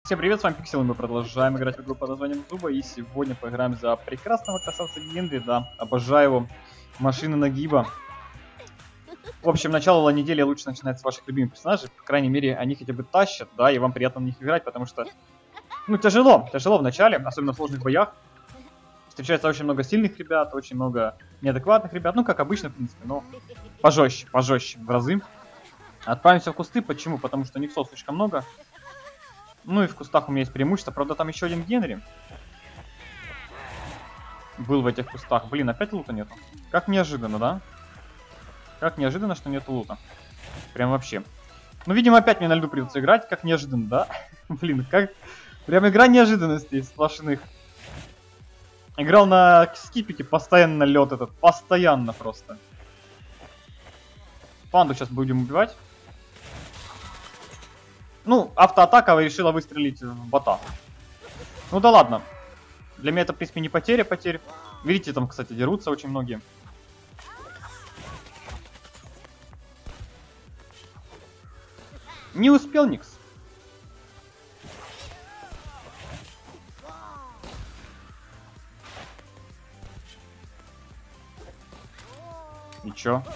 Всем привет, с вами Пиксел, и мы продолжаем играть в игру под названием Зуба, и сегодня поиграем за прекрасного красавца Генри, да, обожаю его, машина нагиба. В общем, начало недели лучше начинать с ваших любимых персонажей, по крайней мере, они хотя бы тащат, да, и вам приятно на них играть, потому что, ну, тяжело в начале, особенно в сложных боях. Встречается очень много сильных ребят, очень много неадекватных ребят, ну, как обычно, в принципе, но пожестче в разы. Отправимся в кусты, почему? Потому что никсов слишком много. Ну и в кустах у меня есть преимущество. Правда, там еще один Генри был в этих кустах. Блин, опять лута нету. Как неожиданно, да? Как неожиданно, что нету лута. Прям вообще. Ну, видимо, опять мне на льду придется играть. Как неожиданно, да? Блин, как... Прям игра неожиданностей сплошных. Играл на скипике, постоянно лед этот. Постоянно просто. Панду сейчас будем убивать. Ну, автоатака решила выстрелить в бота. Ну да ладно. Для меня это, в принципе, не потеря. Видите, там, кстати, дерутся очень многие. Не успел Никс. Ничего.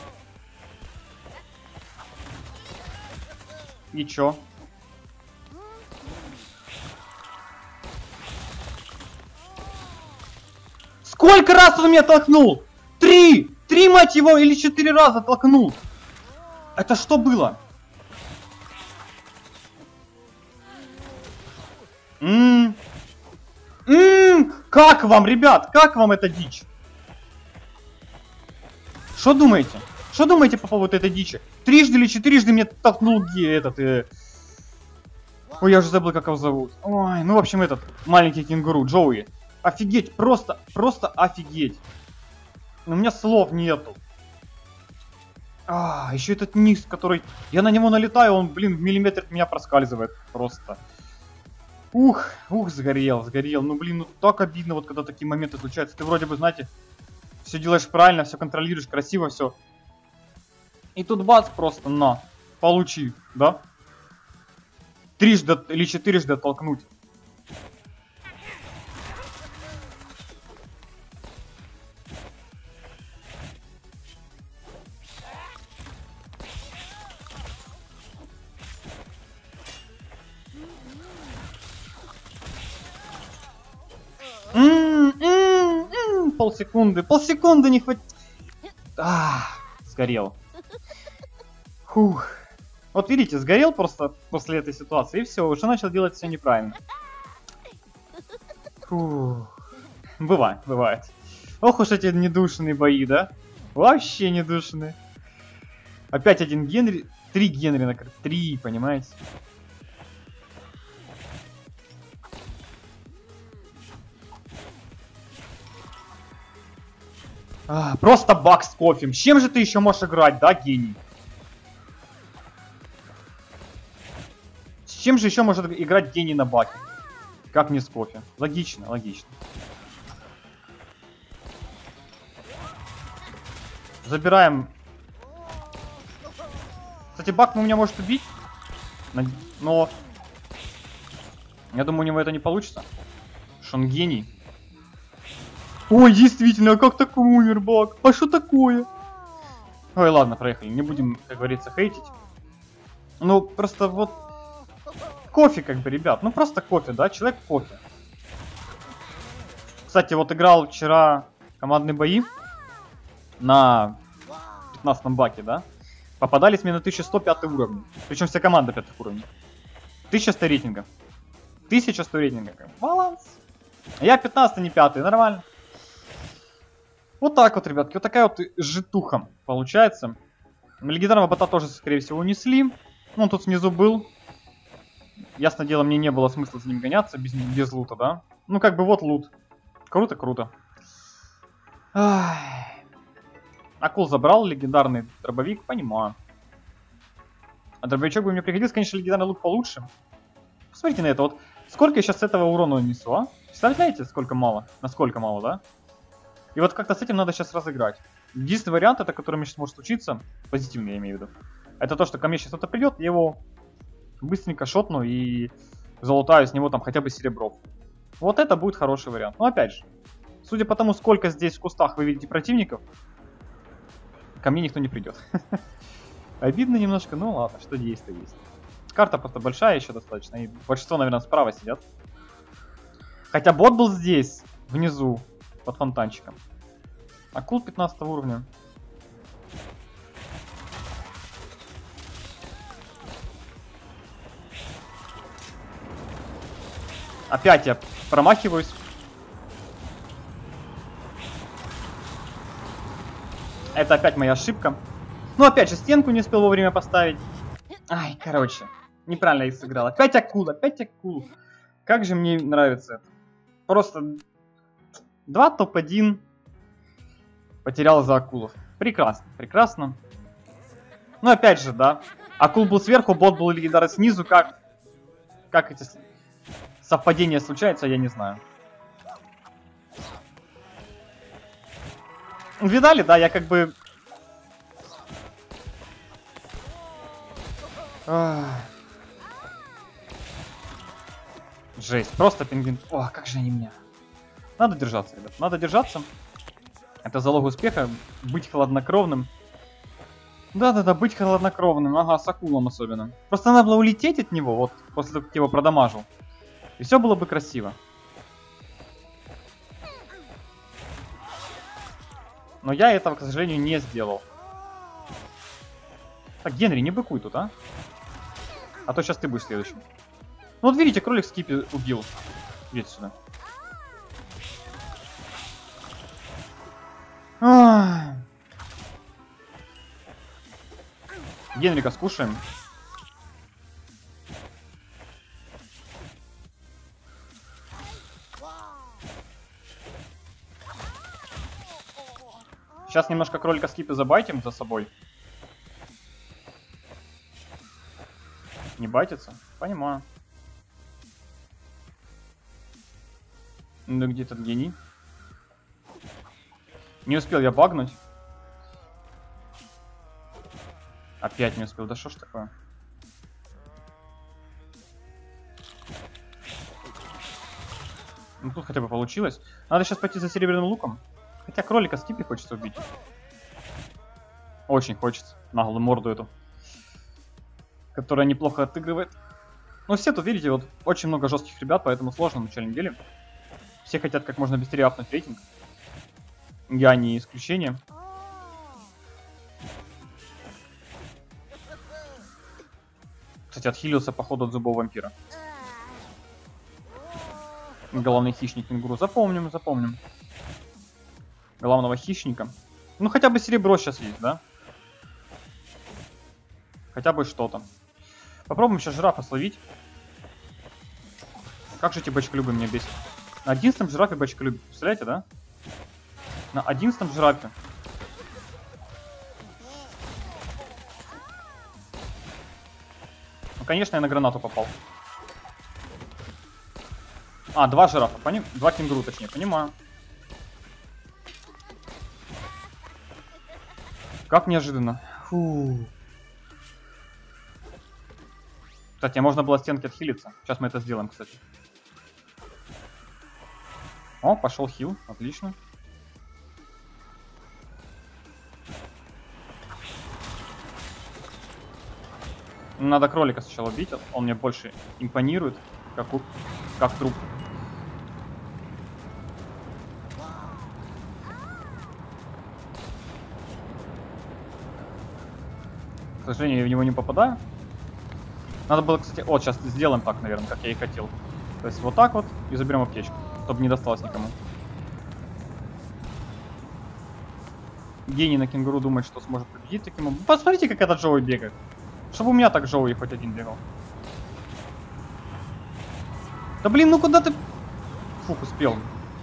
Ничего. Сколько раз он меня толкнул? Три, мать его, или 4 раза толкнул. Это что было? Как вам, ребят? Как вам эта дичь? Что думаете? Что думаете по поводу этой дичи? Трижды или 4 меня толкнул этот... Ой, я уже забыл, как его зовут. Ой, ну, в общем, этот маленький кенгуру, Джоуи. Офигеть, просто офигеть. У меня слов нету. Еще этот Никс, который... Я на него налетаю, он, блин, в миллиметр от меня проскальзывает. Просто. Ух, сгорел. Ну, блин, ну так обидно, вот когда такие моменты случаются. Ты вроде бы, знаете, все делаешь правильно, все контролируешь, красиво все. И тут бац, просто на. Получи, да? 3 или 4 толкнуть. Полсекунды не хватит. Сгорел. Фух. Вот видите, сгорел просто после этой ситуации, и все, уже начал делать все неправильно. Фух. Бывает. Ох уж эти недушенные бои, да? Вообще недушенные. Опять один Генри. 3 Генри на карте. 3, понимаете? Просто баг с кофе. С чем же ты еще можешь играть, да, гений? С чем же еще может играть гений на баке? Как не с кофе? Логично. Забираем. Кстати, баг у меня может убить. Но... Я думаю, у него это не получится. Что он гений. Ой, действительно, а как так умер баг? А что такое? Ой, ладно, проехали. Не будем, как говорится, хейтить. Ну, просто вот... Кофе, как бы, ребят. Ну, просто кофе, да? Человек кофе. Кстати, вот играл вчера командные бои на 15-м баке, да? Попадались мне на 1105 уровень. Причем вся команда 5 уровней. 1100 рейтинга. 1100 рейтинга. Баланс. Я 15, не 5, нормально. Вот так вот, ребятки, вот такая вот житуха получается. Легендарного бота тоже, скорее всего, унесли. Он тут снизу был. Ясно дело, мне не было смысла за ним гоняться без лута, да? Ну, как бы вот лут. Круто. Акул забрал, легендарный дробовик, понимаю. А дробовичок бы мне пригодился, конечно, легендарный лук получше. Посмотрите на это, вот сколько я сейчас с этого урона унесу, а? Представляете, сколько мало? Насколько мало, да? И вот как-то с этим надо сейчас разыграть. Единственный вариант, это который мне сейчас может случиться, позитивный я имею в виду, это то, что ко мне сейчас кто-то придет, я его быстренько шотну и залутаю с него там хотя бы серебров. Вот это будет хороший вариант. Но опять же, судя по тому, сколько здесь в кустах вы видите противников, ко мне никто не придет. Обидно немножко, но ладно, что есть, то есть. Карта просто большая еще достаточно, и большинство, наверное, справа сидят. Хотя бот был здесь, внизу, под фонтанчиком. Акул 15 уровня. Опять я промахиваюсь. Это опять моя ошибка. Ну, опять же, стенку не успел вовремя поставить. Ай, короче, неправильно их сыграл. Опять акул, опять акул. Как же мне нравится это. Просто 2 топ-1 потерял за акулов. Прекрасно, прекрасно. Ну, опять же, да. Акул был сверху, бот был легендарный снизу. Как эти совпадения случаются, я не знаю. Видали, да, я как бы... Жесть, просто пингвин. О, как же они меня. Надо держаться, ребят, надо держаться. Это залог успеха, быть хладнокровным. Да-да-да, быть хладнокровным, ага, с акулом особенно. Просто надо было улететь от него, вот, после того, как его продамажил. И все было бы красиво. Но я этого, к сожалению, не сделал. Так, Генри, не быкуй тут, а? А то сейчас ты будешь следующим. Ну вот видите, кролик Скипи убил. Идите сюда. Генрика скушаем. Сейчас немножко кролика Скипи забайтим за собой. Не байтится? Понимаю. Ну где этот гений? Не успел я багнуть. Опять не успел. Да что ж такое? Ну тут хотя бы получилось. Надо сейчас пойти за серебряным луком. Хотя кролика Скипи хочется убить. Очень хочется. Наглую морду эту. Которая неплохо отыгрывает. Ну все тут, видите, вот очень много жестких ребят, поэтому сложно в начальном деле. Все хотят как можно быстрее апнуть рейтинг. Я не исключение. Кстати, отхилился походу от зубов вампира. Главный хищник кенгуру. Запомним, запомним. Главного хищника. Ну хотя бы серебро сейчас есть, да? Хотя бы что-то. Попробуем сейчас жирафа словить. Как же эти бочколюбы меня бесят. На 11-м жирафе бочколюбы. Представляете, да? На 11-м жирафе. Ну, конечно, я на гранату попал. А, 2 жирафа, поним? 2 кенгуру, точнее, понимаю. Как неожиданно. Фу. Кстати, можно было стенки отхилиться. Сейчас мы это сделаем, кстати. О, пошел хил, отлично. Надо кролика сначала убить, он мне больше импонирует, как труп. К сожалению, я в него не попадаю. Надо было, кстати... Вот, сейчас сделаем так, наверное, как я и хотел. То есть вот так вот и заберем аптечку, чтобы не досталось никому. Гений на кенгуру думает, что сможет победить таким образом. Посмотрите, как этот Джоуи бегает. Чтобы у меня так Джоуи хоть один бегал. Да блин, ну куда ты... Фух, успел.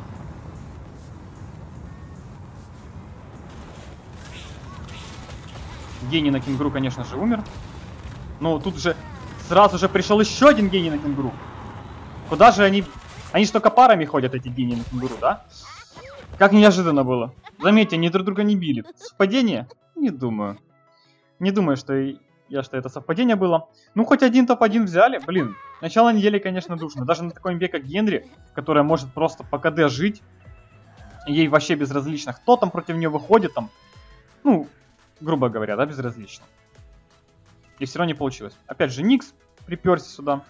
Гений на кенгуру, конечно же, умер. Но тут же сразу же пришел еще один гений на кенгуру. Куда же они... Они же только парами ходят, эти гении на кенгуру, да? Как неожиданно было. Заметьте, они друг друга не били. Совпадение? Не думаю. Не думаю, что Я что это совпадение было. Ну, хоть один топ-1 взяли. Блин, начало недели, конечно, душно. Даже на такой имбе, как Генри, которая может просто по КД жить. Ей вообще безразлично, кто там против нее выходит там. Ну, грубо говоря, да, безразлично. И все равно не получилось. Опять же, Никс приперся сюда.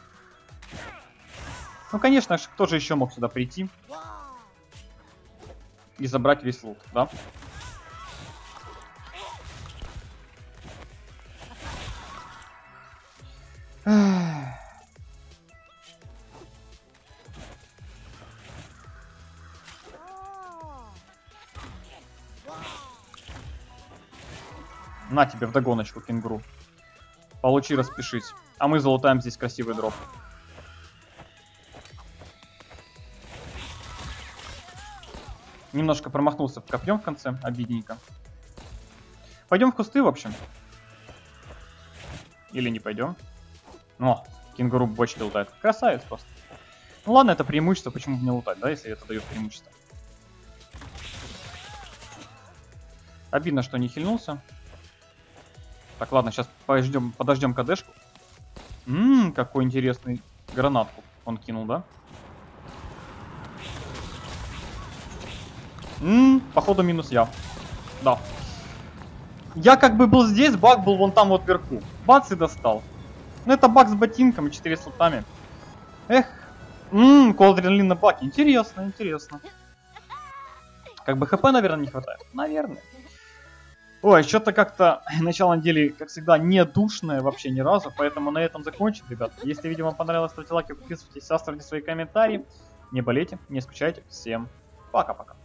Ну, конечно, кто же еще мог сюда прийти и забрать весь лут, да? На тебе вдогоночку, кенгуру. Получи, распишись. А мы залутаем здесь красивый дроп. Немножко промахнулся в копьем в конце, обидненько. Пойдем в кусты, в общем. Или не пойдем? О, кенгуру бочки лутает. Красавец просто. Ну ладно, это преимущество, почему бы не лутать, да, если это дает преимущество. Обидно, что не хильнулся. Так, ладно, сейчас подождем КДшку. Какой интересный гранатку он кинул, да? Походу минус я. Да. Я как бы был здесь, баг был вон там вот вверху. Бац и достал. Ну это баг с ботинком и 4 слотами. Эх. Колдерлин на баке. Интересно, интересно. Как бы хп, наверное, не хватает. Наверное. Ой, что-то как-то начало недели, как всегда, не душное вообще ни разу, поэтому на этом закончим, ребят. Если видео вам понравилось, ставьте лайки, подписывайтесь, оставьте свои комментарии. Не болейте, не скучайте. Всем пока-пока.